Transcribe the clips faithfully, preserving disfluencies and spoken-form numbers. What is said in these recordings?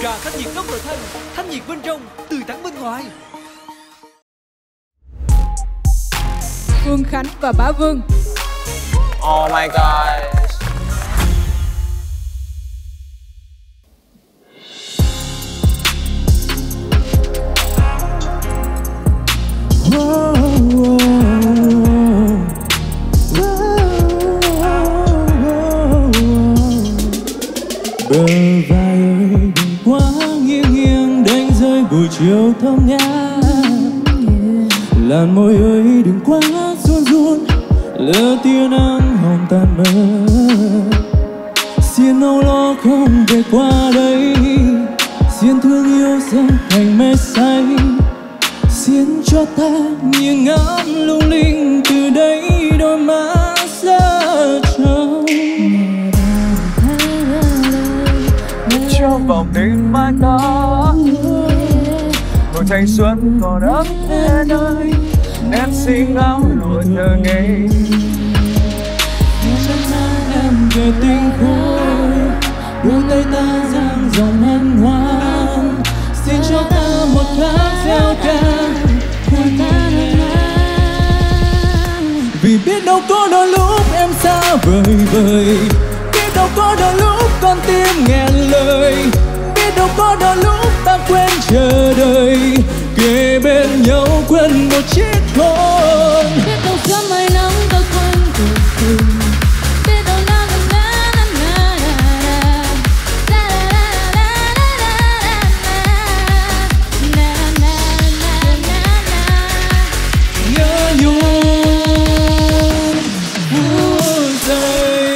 Trà thanh nhiệt nóng nội thân, thanh nhiệt bên trong, tươi tắn bên ngoài. Phương Khánh và Bá Vương. Oh my god. Bờ vai ơi đừng quá nghiêng nghiêng đánh rơi buổi chiều thơm ngát. Làn môi ơi đừng quá run run lỡ tia nắng hồng tàn mơ. Xin âu lo không về qua đây, xin thương yêu dần thành mê say. Xin cho ta nghiêng ngắm lung linh từ đây đôi mắt xa trông. Trong vòng đêm mai đó một thanh xuân còn ấm ê nơi em xin áo lụa thơ ngây. Em về tình khôi đôi tay ta dang dòng hân hoan. Xin cho ta một tháng gieo ca vì biết đâu có đôi lúc em xa vời vời, biết đâu có đôi lúc con tim nghẹn lời, biết đâu có đôi lúc ta quên chờ đợi kề bên nhau quên một chiếc hôn. Biết đâu sớm mai nắng ta quên cuộc tình, biết đâu na na na na na na na na na. Nhớ nhung vui giây.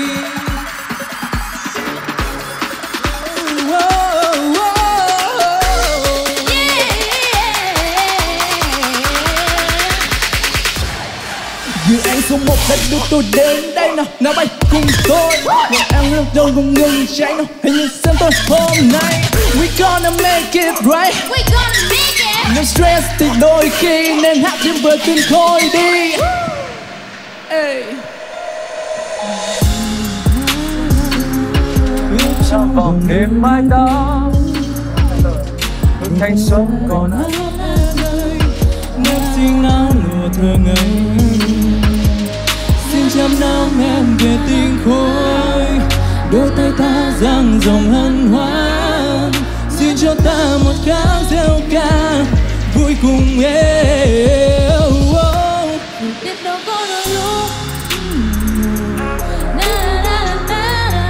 Vì anh số một đã đưa tôi đến đây nào, nào bay cùng tôi. Ngày em lúc đâu không ngừng cháy nào, hãy nhìn xem tôi hôm nay. We gonna make it right, We gonna make it. no stress thì đôi khi nên hát thêm vừa tin thôi đi. Ê. Trong vòng đêm mai đó một thanh xuân còn ấm em xin áo lụa thơ ngây. Xin trăm năm em về tình khôi đôi tay ta dang dòng hân hoan. Xin cho ta một tháng gieo ca vui cùng em. Biết đâu có đôi lúc na na na na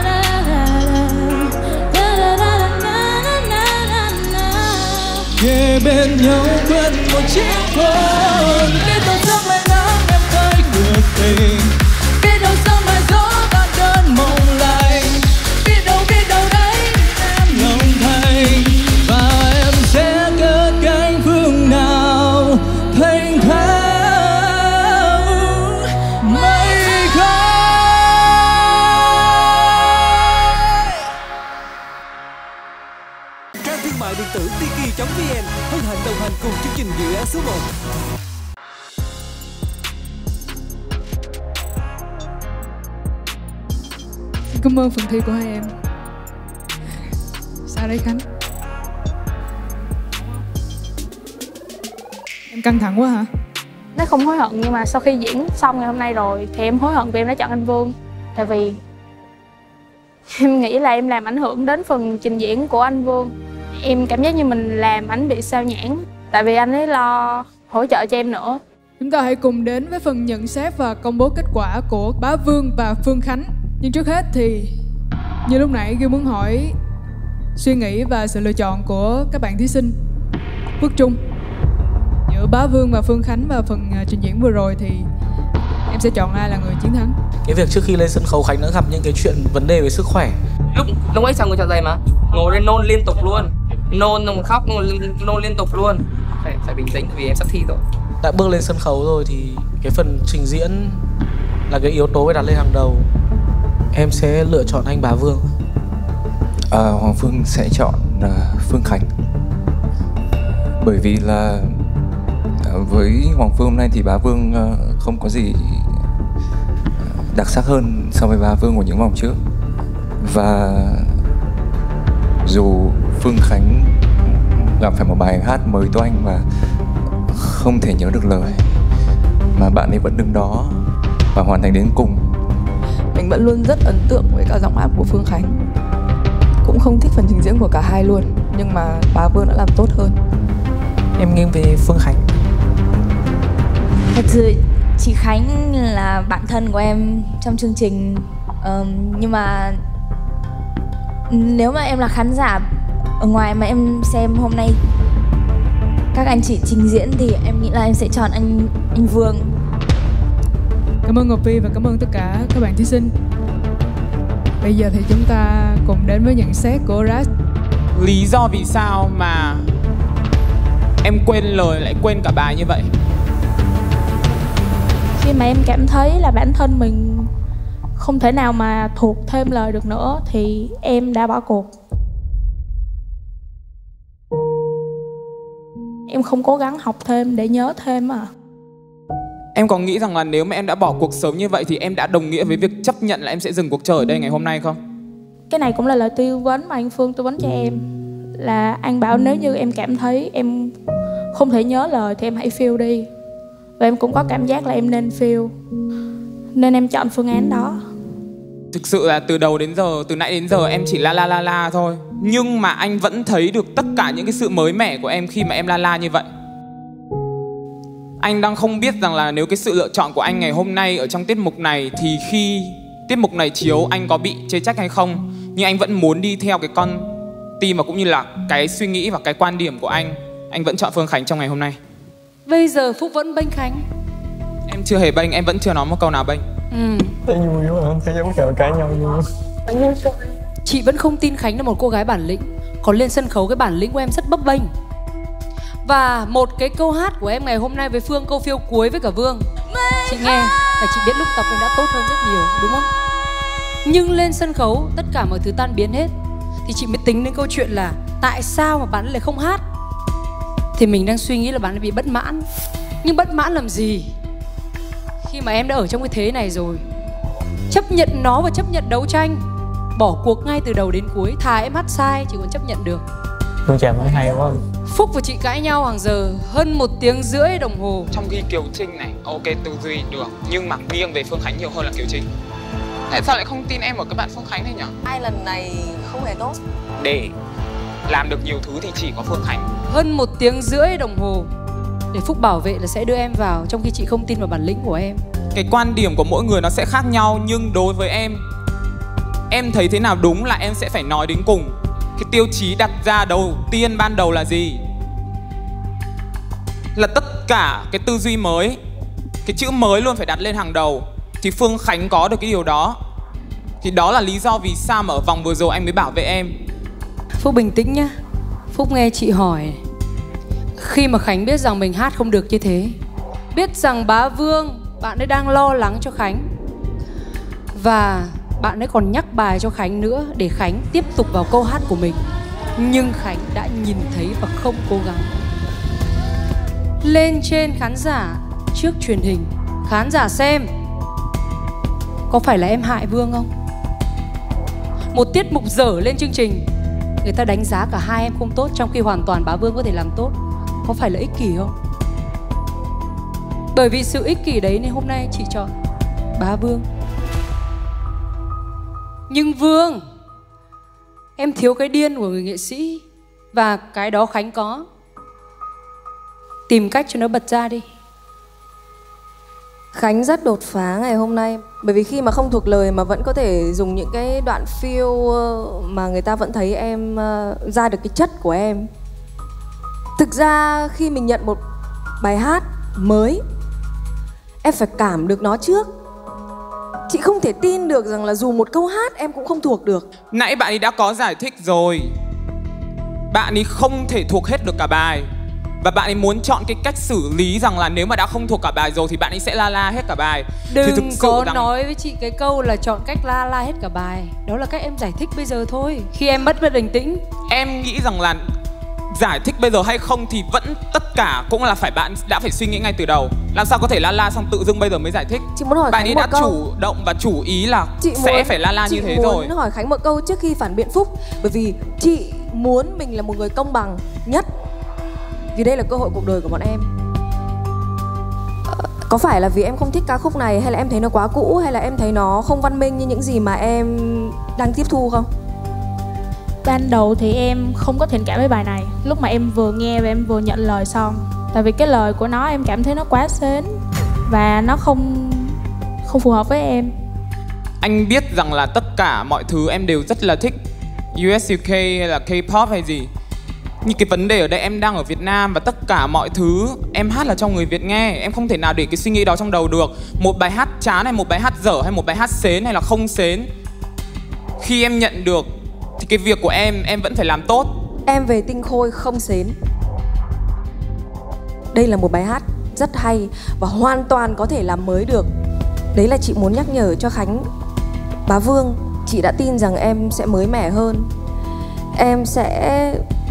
na na na. Kề bên nhau quên một chiếc hôn. Biết đâu sớm mai nắng em thấy được tình, biết đâu sớm mai gió tan đơn mộng lạnh. Biết đâu biết đâu đấy em lòng thành và em sẽ cất cánh phương nào thanh thang mây khói. Trang thương mại điện tử tiki chấm vn hân hạnh đồng hành cùng chương trình dự án số một. Cảm ơn phần thi của hai em. Sao đấy Khánh? Em căng thẳng quá hả? Nó không hối hận, nhưng mà sau khi diễn xong ngày hôm nay rồi thì em hối hận vì em đã chọn anh Vương. Tại vì em nghĩ là em làm ảnh hưởng đến phần trình diễn của anh Vương. Em cảm giác như mình làm ảnh bị sao nhãng, tại vì anh ấy lo hỗ trợ cho em nữa. Chúng ta hãy cùng đến với phần nhận xét và công bố kết quả của Bá Vương và Phương Khánh. Nhưng trước hết thì như lúc nãy Gil muốn hỏi suy nghĩ và sự lựa chọn của các bạn thí sinh. Phước Trung, giữa Bá Vương và Phương Khánh vào phần trình diễn vừa rồi thì em sẽ chọn ai là người chiến thắng? Cái việc trước khi lên sân khấu Khánh đã gặp những cái chuyện vấn đề về sức khỏe. Lúc lúc ấy xong người chào giày mà ngồi lên nôn liên tục luôn, nôn xong khóc nôn, nôn liên tục luôn. Phải phải bình tĩnh vì em sắp thi rồi. Đã bước lên sân khấu rồi thì cái phần trình diễn là cái yếu tố phải đặt lên hàng đầu. Em sẽ lựa chọn anh Bá Vương. À, Hoàng Phương sẽ chọn uh, Phương Khánh. Bởi vì là uh, với Hoàng Phương hôm nay thì Bá Vương uh, không có gì đặc sắc hơn so với Bá Vương của những vòng trước. Và dù Phương Khánh gặp phải một bài hát mới của anh và không thể nhớ được lời, mà bạn ấy vẫn đứng đó và hoàn thành đến cùng. Mình vẫn luôn rất ấn tượng với cả giọng hát của Phương Khánh. Cũng không thích phần trình diễn của cả hai luôn, nhưng mà bà Vương đã làm tốt hơn. Em nghiêng về Phương Khánh. Thật sự chị Khánh là bạn thân của em trong chương trình, um, nhưng mà nếu mà em là khán giả ở ngoài mà em xem hôm nay các anh chị trình diễn thì em nghĩ là em sẽ chọn anh anh Vương. Cảm ơn Ngọc Vi và cảm ơn tất cả các bạn thí sinh. Bây giờ thì chúng ta cùng đến với nhận xét của Ras. Lý do vì sao mà em quên lời lại quên cả bài như vậy? Khi mà em cảm thấy là bản thân mình không thể nào mà thuộc thêm lời được nữa thì em đã bỏ cuộc. Em không cố gắng học thêm để nhớ thêm à. Em có nghĩ rằng là nếu mà em đã bỏ cuộc sớm như vậy thì em đã đồng nghĩa với việc chấp nhận là em sẽ dừng cuộc chơi ở đây ngày hôm nay không? Cái này cũng là lời tư vấn mà anh Phương tư vấn cho em. Là anh bảo nếu như em cảm thấy em không thể nhớ lời thì em hãy feel đi. Và em cũng có cảm giác là em nên feel, nên em chọn phương án đó. Thực sự là từ đầu đến giờ, từ nãy đến giờ em chỉ la la la la thôi. Nhưng mà anh vẫn thấy được tất cả những cái sự mới mẻ của em khi mà em la la như vậy. Anh đang không biết rằng là nếu cái sự lựa chọn của anh ngày hôm nay ở trong tiết mục này thì khi tiết mục này chiếu anh có bị chê trách hay không. Nhưng anh vẫn muốn đi theo cái con tim và cũng như là cái suy nghĩ và cái quan điểm của anh. Anh vẫn chọn Phương Khánh trong ngày hôm nay. Bây giờ Phúc vẫn bênh Khánh. Em chưa hề bênh, em vẫn chưa nói một câu nào bênh. Ừ. Thấy vui quá, thấy giống kiểu cãi nhau vui. Chị vẫn không tin Khánh là một cô gái bản lĩnh. Còn lên sân khấu cái bản lĩnh của em rất bấp bênh. Và một cái câu hát của em ngày hôm nay với Phương, câu phiêu cuối với cả Vương, chị nghe là chị biết lúc tập em đã tốt hơn rất nhiều, đúng không? Nhưng lên sân khấu tất cả mọi thứ tan biến hết thì chị mới tính đến câu chuyện là tại sao mà bạn lại không hát. Thì mình đang suy nghĩ là bạn bị bất mãn. Nhưng bất mãn làm gì khi mà em đã ở trong cái thế này rồi. Chấp nhận nó và chấp nhận đấu tranh, bỏ cuộc ngay từ đầu đến cuối. Thà em hát sai chị còn chấp nhận được. Phương Trà nói hay quá. Phúc và chị cãi nhau hàng giờ hơn một tiếng rưỡi đồng hồ. Trong khi Kiều Trinh này, ok tư duy được, nhưng mà nghiêng về Phương Khánh nhiều hơn là Kiều Trinh. Tại sao lại không tin em ở các bạn Phương Khánh này nhỉ? Hai lần này không hề tốt. Để làm được nhiều thứ thì chỉ có Phương Khánh. Hơn một tiếng rưỡi đồng hồ để Phúc bảo vệ là sẽ đưa em vào, trong khi chị không tin vào bản lĩnh của em. Cái quan điểm của mỗi người nó sẽ khác nhau, nhưng đối với em, em thấy thế nào đúng là em sẽ phải nói đến cùng. Cái tiêu chí đặt ra đầu tiên ban đầu là gì? Là tất cả cái tư duy mới, cái chữ mới luôn phải đặt lên hàng đầu. Thì Phương Khánh có được cái điều đó. Thì đó là lý do vì sao mà ở vòng vừa rồi anh mới bảo vệ em. Phúc bình tĩnh nhá. Phúc nghe chị hỏi. Khi mà Khánh biết rằng mình hát không được như thế, biết rằng bá Vương, bạn ấy đang lo lắng cho Khánh, và bạn ấy còn nhắc bài cho Khánh nữa để Khánh tiếp tục vào câu hát của mình. Nhưng Khánh đã nhìn thấy và không cố gắng. Lên trên khán giả, trước truyền hình, khán giả xem, có phải là em hại Vương không? Một tiết mục dở lên chương trình, người ta đánh giá cả hai em không tốt, trong khi hoàn toàn bá Vương có thể làm tốt. Có phải là ích kỷ không? Bởi vì sự ích kỷ đấy nên hôm nay chị chọn bá Vương. Nhưng Vương, em thiếu cái điên của người nghệ sĩ, và cái đó Khánh có. Tìm cách cho nó bật ra đi. Khánh rất đột phá ngày hôm nay. Bởi vì khi mà không thuộc lời mà vẫn có thể dùng những cái đoạn feel mà người ta vẫn thấy em ra được cái chất của em. Thực ra khi mình nhận một bài hát mới, em phải cảm được nó trước. Chị không thể tin được rằng là dù một câu hát em cũng không thuộc được. Nãy bạn ấy đã có giải thích rồi. Bạn ấy không thể thuộc hết được cả bài. Và bạn ấy muốn chọn cái cách xử lý rằng là nếu mà đã không thuộc cả bài rồi thì bạn ấy sẽ la la hết cả bài. Đừng thì thực sự có rằng... nói với chị cái câu là chọn cách la la hết cả bài. Đó là cách em giải thích bây giờ thôi. Khi em mất bình tĩnh. Em nghĩ rằng là giải thích bây giờ hay không thì vẫn tất cả cũng là phải bạn đã phải suy nghĩ ngay từ đầu. Làm sao có thể la la xong tự dưng bây giờ mới giải thích. Chị muốn hỏi bạn Khánh ấy một đã câu. chủ động và chủ ý là chị sẽ muốn, phải la la như thế rồi. Chị muốn hỏi Khánh một câu trước khi phản biện Phúc. Bởi vì chị muốn mình là một người công bằng nhất, vì đây là cơ hội cuộc đời của bọn em. Có phải là vì em không thích ca khúc này, hay là em thấy nó quá cũ, hay là em thấy nó không văn minh như những gì mà em đang tiếp thu không? Ban đầu thì em không có thiện cảm với bài này. Lúc mà em vừa nghe và em vừa nhận lời xong, tại vì cái lời của nó em cảm thấy nó quá sến và nó không không phù hợp với em. Anh biết rằng là tất cả mọi thứ em đều rất là thích, u ét u ca hay là K-pop hay gì. Nhưng cái vấn đề ở đây em đang ở Việt Nam và tất cả mọi thứ em hát là cho người Việt nghe. Em không thể nào để cái suy nghĩ đó trong đầu được. Một bài hát chán hay một bài hát dở hay một bài hát sến hay là không sến, khi em nhận được thì cái việc của em, em vẫn phải làm tốt. Em về Tinh Khôi không sến. Đây là một bài hát rất hay và hoàn toàn có thể làm mới được. Đấy là chị muốn nhắc nhở cho Khánh. Bá Vương, chị đã tin rằng em sẽ mới mẻ hơn. Em sẽ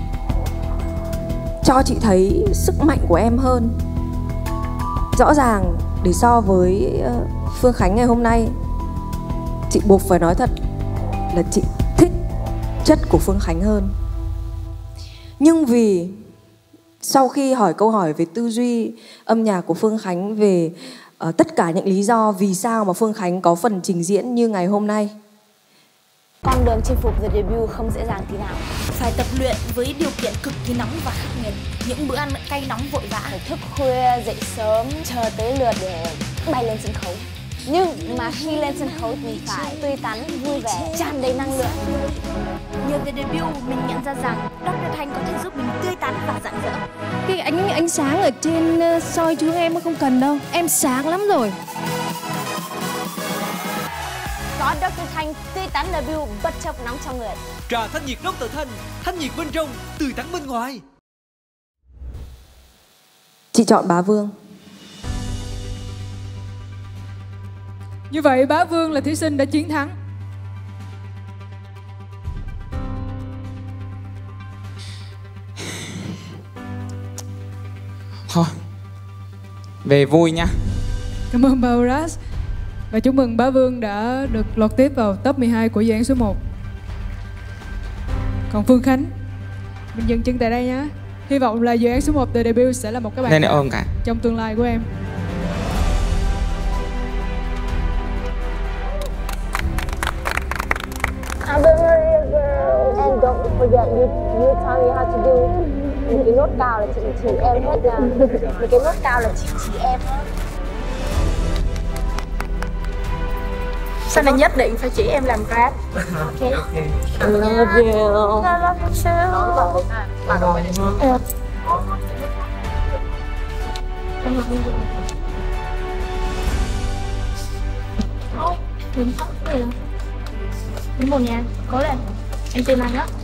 cho chị thấy sức mạnh của em hơn. Rõ ràng để so với Phương Khánh ngày hôm nay, chị buộc phải nói thật là chị thích chất của Phương Khánh hơn. Nhưng vì sau khi hỏi câu hỏi về tư duy âm nhạc của Phương Khánh, về uh, tất cả những lý do vì sao mà Phương Khánh có phần trình diễn như ngày hôm nay, con đường chinh phục The Debut không dễ dàng tí nào. Phải tập luyện với điều kiện cực kỳ nóng và khắc nghiệt. Những bữa ăn cay nóng vội vã. Phải thức khuya, dậy sớm, chờ tới lượt để bay lên sân khấu. Nhưng mà khi lên sân khấu thì phải tươi tắn, vui vẻ, tràn đầy năng lượng. Nhờ The Debut, mình nhận ra rằng doctor Thanh có thể giúp mình tươi tắn và rạng rỡ. Cái ánh ánh sáng ở trên soi chú em không cần đâu. Em sáng lắm rồi. Có doctor Thanh tươi tắn debut bất chấp nóng trong người. Trà thanh nhiệt doctor Thanh, thanh nhiệt bên trong, tươi tắn bên ngoài. Chị chọn Bá Vương. Như vậy Bá Vương là thí sinh đã chiến thắng. Thôi, về vui nha. Cảm ơn Bauras. Và chúc mừng Bá Vương đã được lọt tiếp vào top mười hai của dự án số một. Còn Phương Khánh, mình dừng chân tại đây nhé. Hy vọng là dự án số một The Debut sẽ là một cái bài đây này ôm cả trong tương lai của em. I'm a real girl and don't forget you you tell me how to do. Những cái nốt cao là chị chỉ em hết nha. Những cái nốt cao là chị chỉ em hết. Sau này nhất định phải chỉ em làm rap. Ok. I love you. I love you too. Đừng khóc gì đâu. Đứng một nha, cố lên. Em tin anh đó.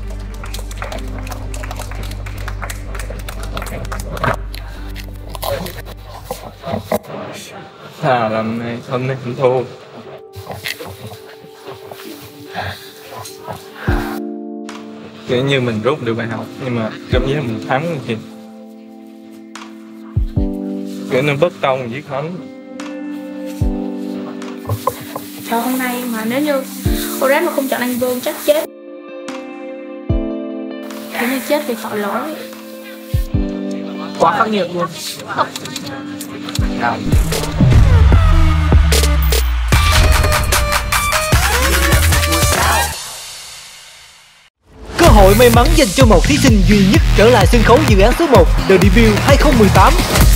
Thà làm này, hôm nay cũng thua. Kiểu như mình rút được bài học, nhưng mà cảm giác mình thắng thì kiểu nó bất công với Khánh. Sau hôm nay mà nếu như Orange mà không chọn anh Vương chắc chết. Nếu như chết thì tội lỗi. Quá khắc nghiệt luôn. Cơ hội may mắn dành cho một thí sinh duy nhất trở lại sân khấu dự án số một The Debut hai không một tám.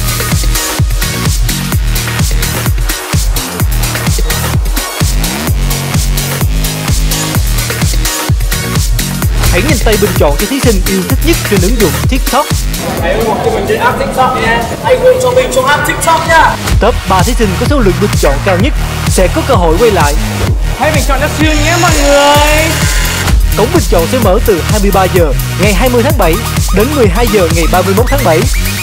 Hãy nhanh tay bình chọn cho thí sinh yêu thích nhất trên ứng dụng TikTok. Hãy ủng hộ cho mình trên app TikTok nha. Hãy ủng hộ cho mình trong app TikTok nha. Top ba thí sinh có số lượng bình chọn cao nhất sẽ có cơ hội quay lại. Hãy bình chọn cho Siêu nhé mọi người. Cổng bình chọn sẽ mở từ hai mươi ba giờ ngày hai mươi tháng bảy đến mười hai giờ ngày ba mươi mốt tháng bảy.